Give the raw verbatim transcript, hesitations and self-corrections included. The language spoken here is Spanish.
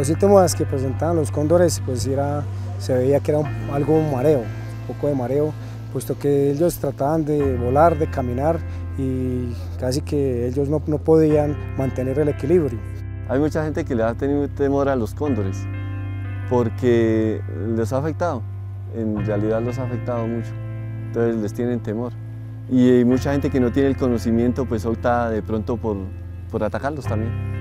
Los síntomas que presentaban los cóndores, pues era, se veía que era un, algo mareo, un poco de mareo, puesto que ellos trataban de volar, de caminar y casi que ellos no, no podían mantener el equilibrio. Hay mucha gente que le ha tenido temor a los cóndores porque les ha afectado, en realidad los ha afectado mucho, entonces les tienen temor. Y hay mucha gente que no tiene el conocimiento, pues opta de pronto por, por atacarlos también.